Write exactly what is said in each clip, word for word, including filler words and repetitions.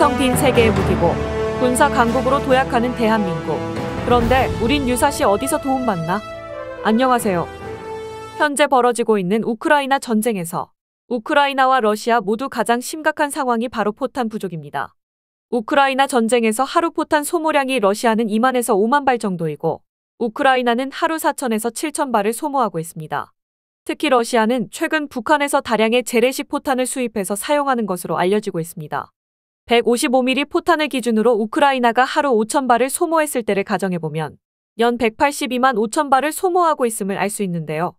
텅 빈 세계의 무기고 군사 강국으로 도약하는 대한민국. 그런데 우린 유사시 어디서 도움받나? 안녕하세요. 현재 벌어지고 있는 우크라이나 전쟁에서 우크라이나와 러시아 모두 가장 심각한 상황이 바로 포탄 부족입니다. 우크라이나 전쟁에서 하루 포탄 소모량이 러시아는 이만에서 오만 발 정도이고 우크라이나는 하루 사천에서 칠천 발을 소모하고 있습니다. 특히 러시아는 최근 북한에서 다량의 재래식 포탄을 수입해서 사용하는 것으로 알려지고 있습니다. 백오십오 밀리미터 포탄을 기준으로 우크라이나가 하루 오천 발을 소모했을 때를 가정해보면 연 백팔십이만 오천 발을 소모하고 있음을 알 수 있는데요.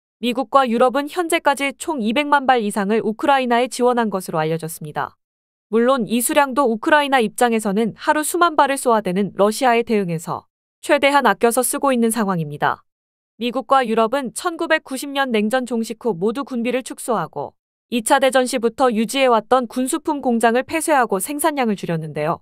미국과 유럽은 현재까지 총 이백만 발 이상을 우크라이나에 지원한 것으로 알려졌습니다. 물론 이 수량도 우크라이나 입장에서는 하루 수만 발을 쏘아대는 러시아에 대응해서 최대한 아껴서 쓰고 있는 상황입니다. 미국과 유럽은 천구백구십 년 냉전 종식 후 모두 군비를 축소하고 이 차 대전 시부터 유지해왔던 군수품 공장을 폐쇄하고 생산량을 줄였는데요.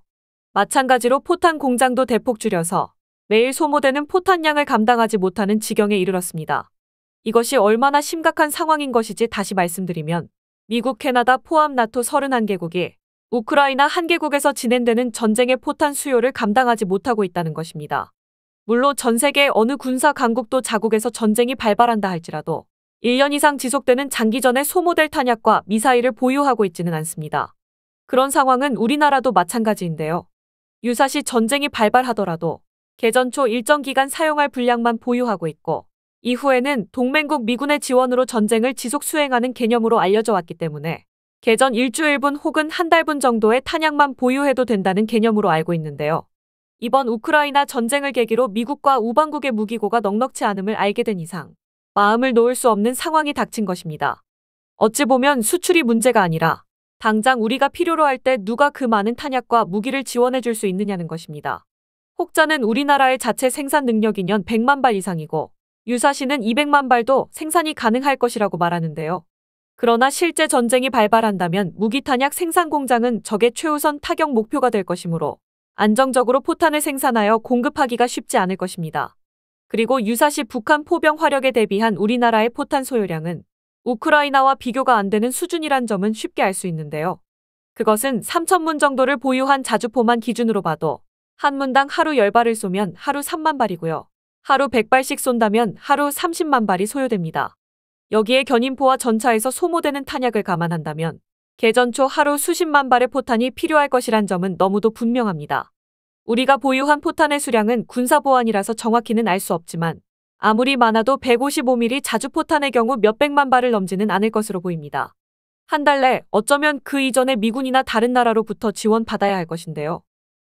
마찬가지로 포탄 공장도 대폭 줄여서 매일 소모되는 포탄량을 감당하지 못하는 지경에 이르렀습니다. 이것이 얼마나 심각한 상황인 것이지 다시 말씀드리면 미국, 캐나다 포함 나토 서른한 개국이 우크라이나 한 개국에서 진행되는 전쟁의 포탄 수요를 감당하지 못하고 있다는 것입니다. 물론 전 세계 어느 군사 강국도 자국에서 전쟁이 발발한다 할지라도 일 년 이상 지속되는 장기전에 소모될 탄약과 미사일을 보유하고 있지는 않습니다. 그런 상황은 우리나라도 마찬가지인데요. 유사시 전쟁이 발발하더라도 개전 초 일정 기간 사용할 분량만 보유하고 있고 이후에는 동맹국 미군의 지원으로 전쟁을 지속 수행하는 개념으로 알려져 왔기 때문에 개전 일주일분 혹은 한 달분 정도의 탄약만 보유해도 된다는 개념으로 알고 있는데요. 이번 우크라이나 전쟁을 계기로 미국과 우방국의 무기고가 넉넉치 않음을 알게 된 이상 마음을 놓을 수 없는 상황이 닥친 것입니다. 어찌 보면 수출이 문제가 아니라 당장 우리가 필요로 할 때 누가 그 많은 탄약과 무기를 지원해 줄 수 있느냐는 것입니다. 혹자는 우리나라의 자체 생산 능력이 년 백만 발 이상이고 유사시는 이백만 발도 생산이 가능할 것이라고 말하는데요. 그러나 실제 전쟁이 발발한다면 무기탄약 생산 공장은 적의 최우선 타격 목표가 될 것이므로 안정적으로 포탄을 생산하여 공급하기가 쉽지 않을 것입니다. 그리고 유사시 북한 포병 화력에 대비한 우리나라의 포탄 소요량은 우크라이나와 비교가 안 되는 수준이란 점은 쉽게 알 수 있는데요. 그것은 삼천 문 정도를 보유한 자주포만 기준으로 봐도 한 문당 하루 십 발을 쏘면 하루 삼만 발이고요. 하루 백 발씩 쏜다면 하루 삼십만 발이 소요됩니다. 여기에 견인포와 전차에서 소모되는 탄약을 감안한다면 개전 초 하루 수십만 발의 포탄이 필요할 것이란 점은 너무도 분명합니다. 우리가 보유한 포탄의 수량은 군사보안이라서 정확히는 알 수 없지만 아무리 많아도 백오십오 밀리미터 자주포탄의 경우 몇백만 발을 넘지는 않을 것으로 보입니다. 한 달 내 어쩌면 그 이전에 미군이나 다른 나라로부터 지원받아야 할 것인데요.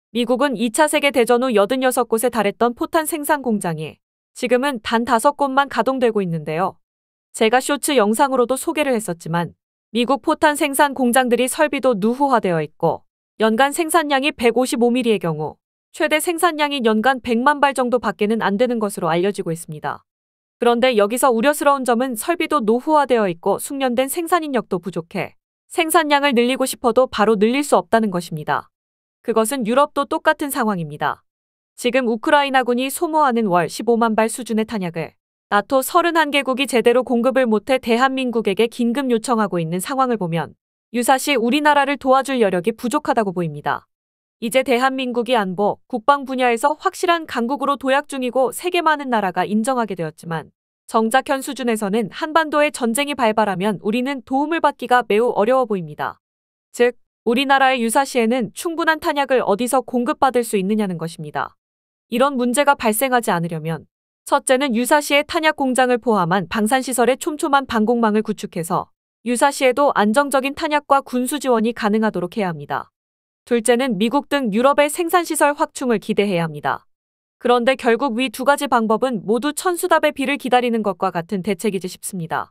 미국은 이 차 세계대전 후 여든여섯 곳에 달했던 포탄 생산 공장이 지금은 단 다섯 곳만 가동되고 있는데요. 제가 쇼츠 영상으로도 소개를 했었지만 미국 포탄 생산 공장들이 설비도 누후화되어 있고 연간 생산량이 백오십오 밀리미터의 경우 최대 생산량이 연간 백만 발 정도 밖에는 안 되는 것으로 알려지고 있습니다. 그런데 여기서 우려스러운 점은 설비도 노후화되어 있고 숙련된 생산 인력도 부족해 생산량을 늘리고 싶어도 바로 늘릴 수 없다는 것입니다. 그것은 유럽도 똑같은 상황입니다. 지금 우크라이나군이 소모하는 월 십오만 발 수준의 탄약을 나토 서른한 개국이 제대로 공급을 못해 대한민국에게 긴급 요청하고 있는 상황을 보면 유사시 우리나라를 도와줄 여력이 부족하다고 보입니다. 이제 대한민국이 안보, 국방 분야에서 확실한 강국으로 도약 중이고 세계 많은 나라가 인정하게 되었지만 정작 현 수준에서는 한반도에 전쟁이 발발하면 우리는 도움을 받기가 매우 어려워 보입니다. 즉, 우리나라의 유사시에는 충분한 탄약을 어디서 공급받을 수 있느냐는 것입니다. 이런 문제가 발생하지 않으려면 첫째는 유사시의 탄약 공장을 포함한 방산시설의 촘촘한 방공망을 구축해서 유사시에도 안정적인 탄약과 군수 지원이 가능하도록 해야 합니다. 둘째는 미국 등 유럽의 생산시설 확충을 기대해야 합니다. 그런데 결국 위 두 가지 방법은 모두 천수답의 비를 기다리는 것과 같은 대책이지 싶습니다.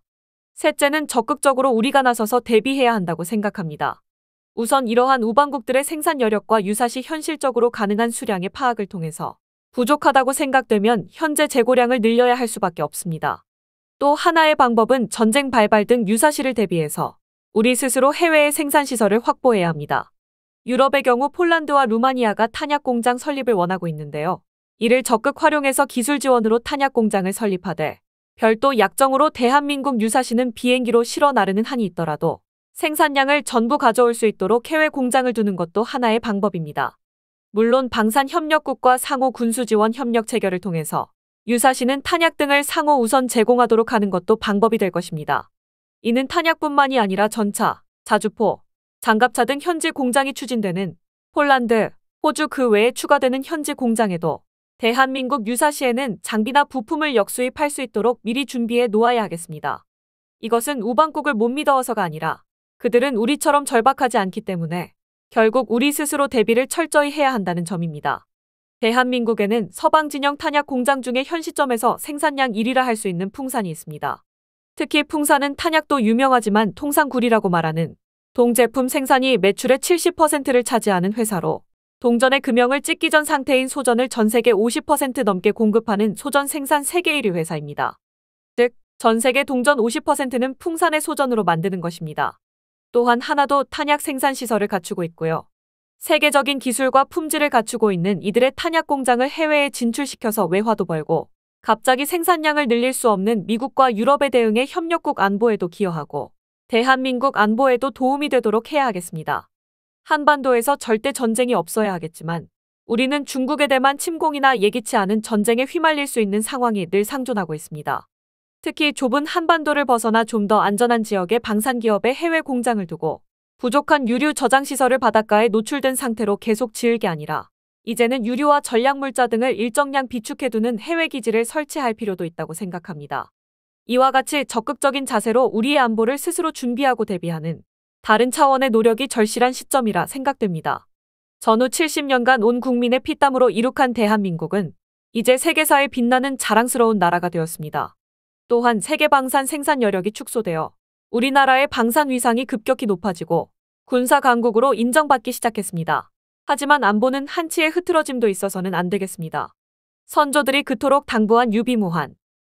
셋째는 적극적으로 우리가 나서서 대비해야 한다고 생각합니다. 우선 이러한 우방국들의 생산 여력과 유사시 현실적으로 가능한 수량의 파악을 통해서 부족하다고 생각되면 현재 재고량을 늘려야 할 수밖에 없습니다. 또 하나의 방법은 전쟁 발발 등 유사시를 대비해서 우리 스스로 해외의 생산시설을 확보해야 합니다. 유럽의 경우 폴란드와 루마니아가 탄약 공장 설립을 원하고 있는데요. 이를 적극 활용해서 기술 지원으로 탄약 공장을 설립하되 별도 약정으로 대한민국 유사시는 비행기로 실어 나르는 한이 있더라도 생산량을 전부 가져올 수 있도록 해외 공장을 두는 것도 하나의 방법입니다. 물론 방산협력국과 상호 군수지원 협력 체결을 통해서 유사시는 탄약 등을 상호 우선 제공하도록 하는 것도 방법이 될 것입니다. 이는 탄약뿐만이 아니라 전차, 자주포, 장갑차 등 현지 공장이 추진되는 폴란드, 호주 그 외에 추가되는 현지 공장에도 대한민국 유사시에는 장비나 부품을 역수입할 수 있도록 미리 준비해 놓아야 하겠습니다. 이것은 우방국을 못 믿어서가 아니라 그들은 우리처럼 절박하지 않기 때문에 결국 우리 스스로 대비를 철저히 해야 한다는 점입니다. 대한민국에는 서방 진영 탄약 공장 중에 현 시점에서 생산량 일 위라 할 수 있는 풍산이 있습니다. 특히 풍산은 탄약도 유명하지만 통상구리라고 말하는 동 제품 생산이 매출의 칠십 퍼센트를 차지하는 회사로 동전의 금형을 찍기 전 상태인 소전을 전 세계 오십 퍼센트 넘게 공급하는 소전 생산 세계 일 위 회사입니다. 즉, 전 세계 동전 오십 퍼센트는 풍산의 소전으로 만드는 것입니다. 또한 하나도 탄약 생산 시설을 갖추고 있고요. 세계적인 기술과 품질을 갖추고 있는 이들의 탄약 공장을 해외에 진출시켜서 외화도 벌고 갑자기 생산량을 늘릴 수 없는 미국과 유럽에 대응해 협력국 안보에도 기여하고 대한민국 안보에도 도움이 되도록 해야 하겠습니다. 한반도에서 절대 전쟁이 없어야 하겠지만 우리는 중국에 대만 침공이나 예기치 않은 전쟁에 휘말릴 수 있는 상황이 늘 상존하고 있습니다. 특히 좁은 한반도를 벗어나 좀 더 안전한 지역의 방산기업에 해외 공장을 두고 부족한 유류 저장시설을 바닷가에 노출된 상태로 계속 지을 게 아니라 이제는 유류와 전략물자 등을 일정량 비축해두는 해외 기지를 설치할 필요도 있다고 생각합니다. 이와 같이 적극적인 자세로 우리의 안보를 스스로 준비하고 대비하는 다른 차원의 노력이 절실한 시점이라 생각됩니다. 전후 칠십 년간 온 국민의 피땀으로 이룩한 대한민국은 이제 세계사에 빛나는 자랑스러운 나라가 되었습니다. 또한 세계 방산 생산 여력이 축소되어 우리나라의 방산 위상이 급격히 높아지고 군사 강국으로 인정받기 시작했습니다. 하지만 안보는 한치의 흐트러짐도 있어서는 안 되겠습니다. 선조들이 그토록 당부한 유비무환.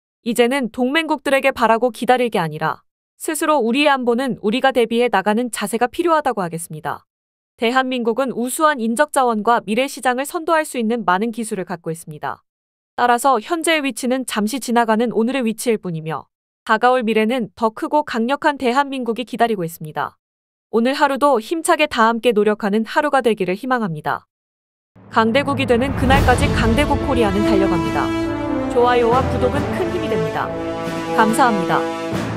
이제는 동맹국들에게 바라고 기다릴 게 아니라 스스로 우리의 안보는 우리가 대비해 나가는 자세가 필요하다고 하겠습니다. 대한민국은 우수한 인적자원과 미래시장을 선도할 수 있는 많은 기술을 갖고 있습니다. 따라서 현재의 위치는 잠시 지나가는 오늘의 위치일 뿐이며 다가올 미래는 더 크고 강력한 대한민국이 기다리고 있습니다. 오늘 하루도 힘차게 다 함께 노력하는 하루가 되기를 희망합니다. 강대국이 되는 그날까지 강대국 코리아는 달려갑니다. 좋아요와 구독은 큰 힘이 됩니다. 감사합니다.